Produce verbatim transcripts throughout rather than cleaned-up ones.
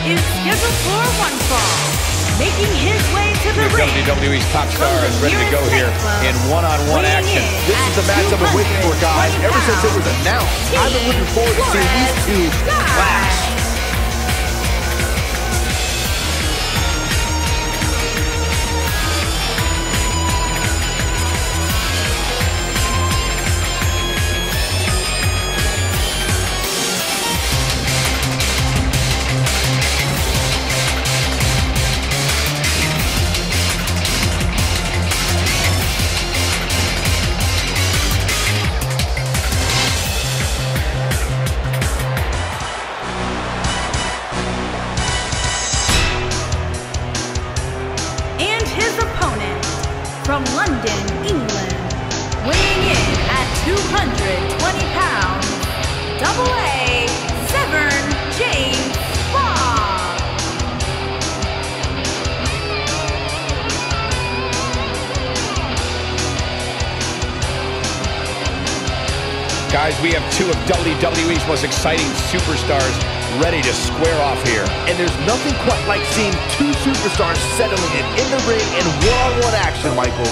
is scheduled for one fall. Making his way to the ring. W W E's top star is ready to go here in one-on-one action. This is the match I've been waiting for, guys. Ever since it was announced, I've been looking forward to seeing these two clash. From London, England, weighing in at two hundred twenty pounds, double A, Severn James Bob. Guys, we have two of W W E's most exciting superstars ready to square off here. And there's nothing quite like seeing two superstars settling it in the ring in one-on-one action, Michael.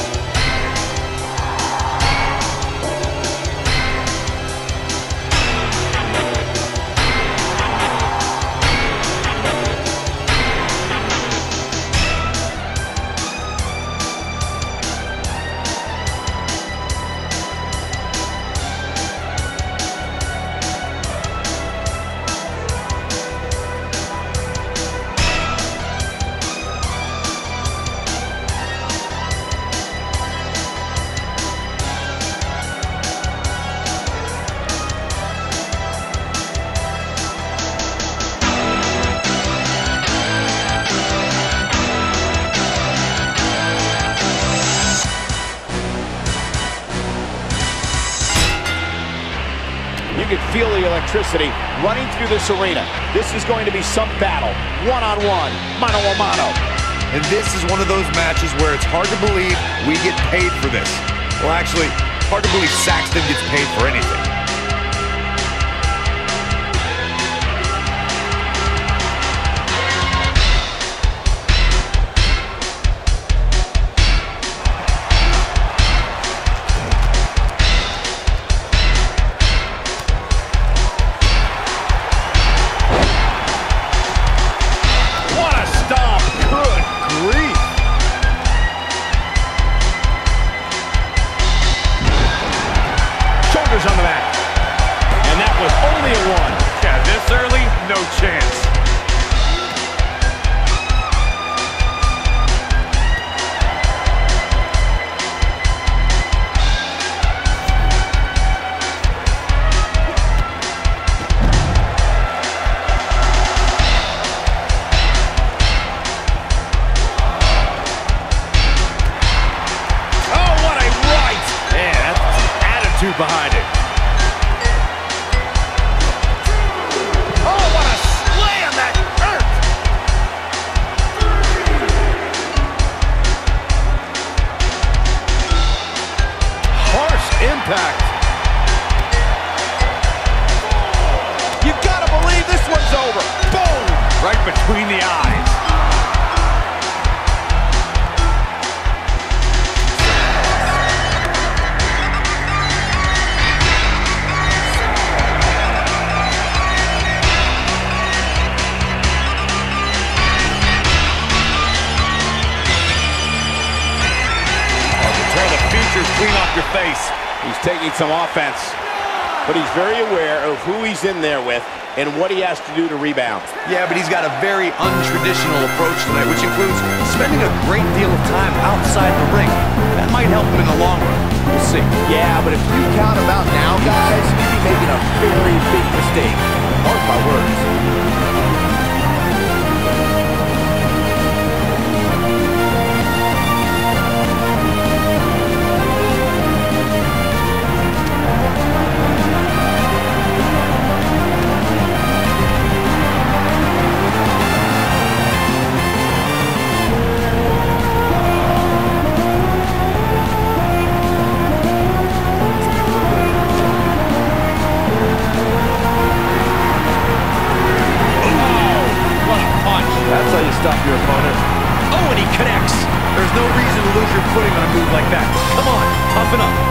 You can feel the electricity running through this arena. This is going to be some battle, one-on-one, mano-a-mano. And this is one of those matches where it's hard to believe we get paid for this. Well, actually, hard to believe Saxton gets paid for anything. On the mat. And that was only a one. Yeah, this early, no chance. Oh, what a right! Man, that's attitude behind it. Impact. You gotta believe this one's over. Boom! Right between the eyes. Oh, to tear the features clean off your face. He's taking some offense, but he's very aware of who he's in there with and what he has to do to rebound. Yeah, but he's got a very untraditional approach tonight, which includes spending a great deal of time outside the ring. That might help him in the long run. We'll see. Yeah, but if you count him out now, guys, you'd be making a very big mistake. Mark my words. Toughen up.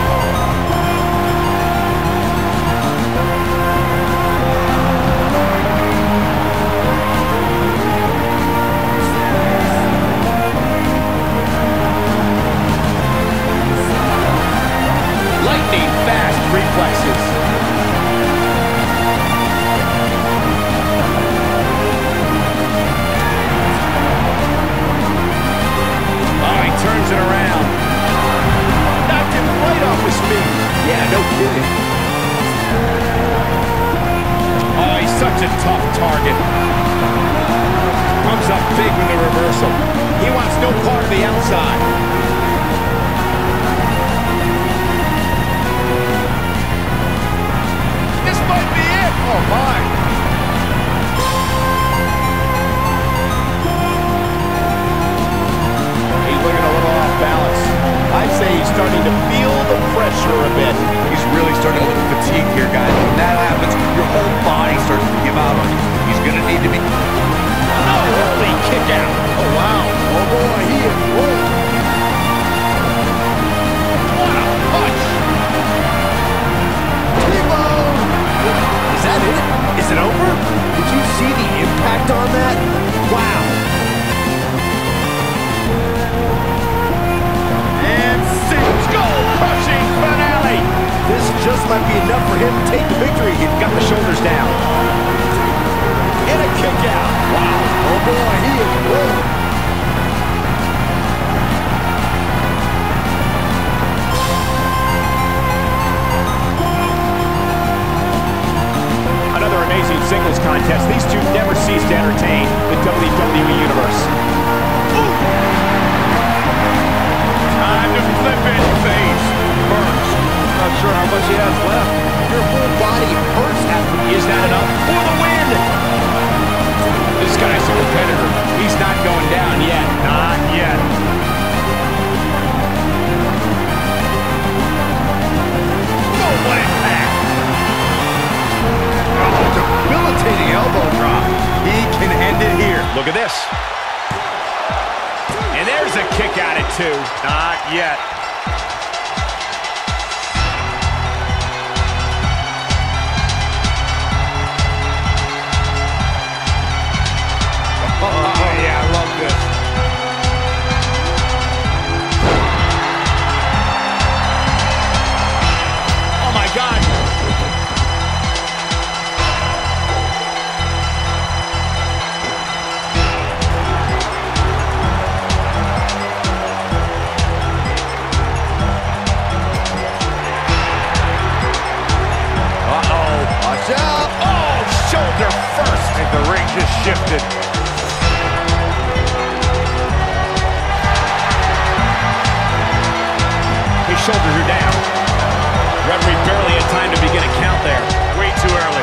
Lightning fast reflexes. Oh, he turns it around. Knocked him right off his feet. Yeah, no kidding. Oh, he's such a tough target. Comes up big with the reversal. He wants no part of the outside. This might be it. Oh, my. He's looking a little off balance. I'd say he's starting to feel the pressure a bit. He's really starting to look fatigued here, guys. When that happens, your whole body starts to give out on you. He's going to need to be... Oh, early kick out. Oh, wow. Oh, boy, he is rolling. What a punch. Is that it? Is it over? Did you see the impact on that? Wow. And six goal-crushing finale. This just might be enough for him to take the victory. He's got the shoulders down. And a kick out. Wow. Oh, boy, he is rolling. Another amazing singles contest. These two never cease to entertain the W W E Universe. Ooh. Time to flip it face first. Not sure how much he has left. Your whole body hurts after. Is that enough for the win? This guy's a competitor. He's not going down yet. Not yet. Oh, what impact! Oh, debilitating elbow drop. He can end it here. Look at this. And there's a kick out at two. Not yet. Oh, yeah, I love this. Oh, my God. Uh-oh. Watch out. Oh, shoulder first. I think the ring just shifted. His shoulders are down. Referee barely had time to begin a count there. Way too early.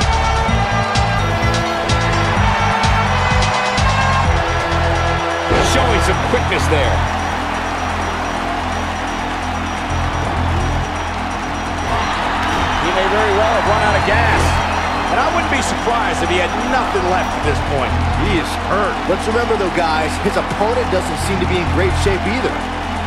Showing some quickness there. He may very well have run out of gas. And I wouldn't be surprised if he had nothing left at this point. He is hurt. Let's remember, though, guys, his opponent doesn't seem to be in great shape either.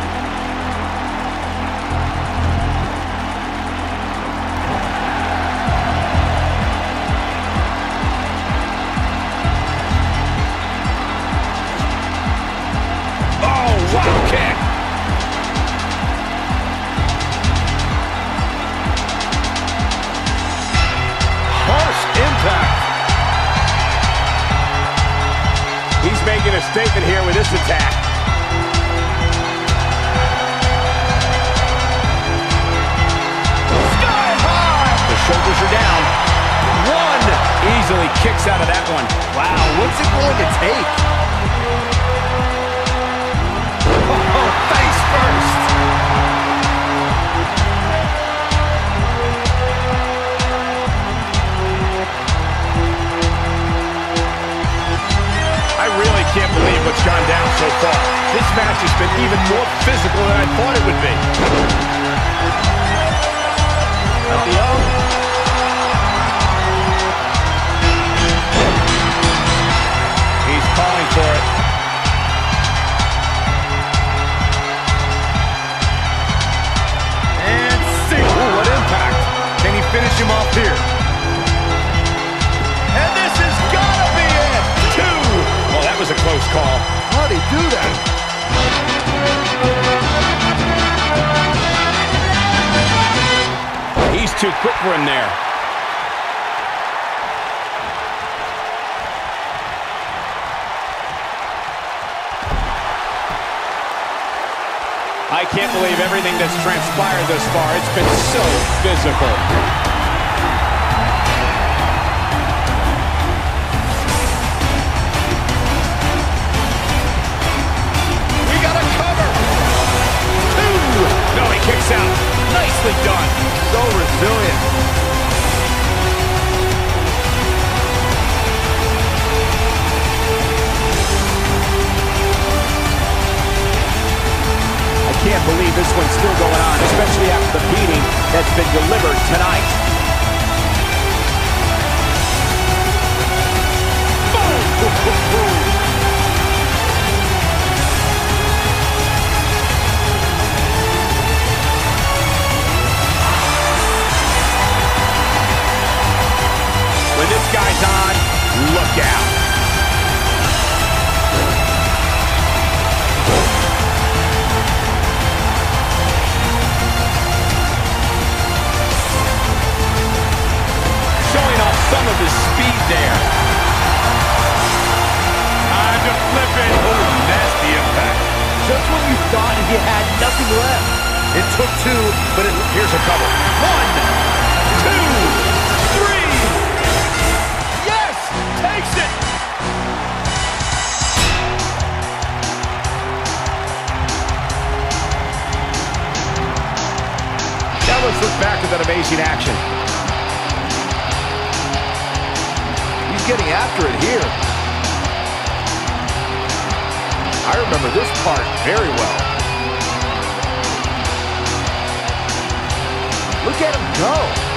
Oh, wow kick. Harsh impact. He's making a statement here with this attack. Sky high. The shoulders are down. One. Easily kicks out of that one. Wow, what's it going to take? Oh, face first. I really can't believe what's gone down so far. This match has been even more physical than I thought it would be. At the O. He's calling for it. How'd he do that? He's too quick for him there. I can't believe everything that's transpired thus far. It's been so physical. We got a cover. Two. No, he kicks out. Nicely done. So resilient. I can't believe this one's still going on, especially after the beating that's been delivered tonight. Boom! When this guy's on, look out. Some of his speed there. Time to flip it. Oh, nasty impact. Just when you thought he had nothing left. It took two, but it, here's a cover. One, two, three. Yes! Takes it! Now let's look back at that amazing action. Getting after it here. I remember this part very well. Look at him go.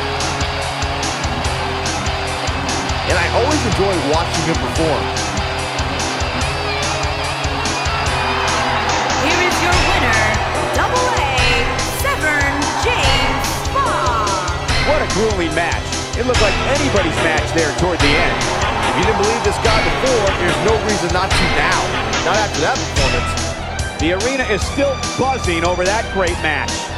And I always enjoy watching him perform. Here is your winner, Double A, Severn James Spa. What a grueling match. It looked like anybody's match there toward the end. If you didn't believe this guy before, there's no reason not to now. Not after that performance. The arena is still buzzing over that great match.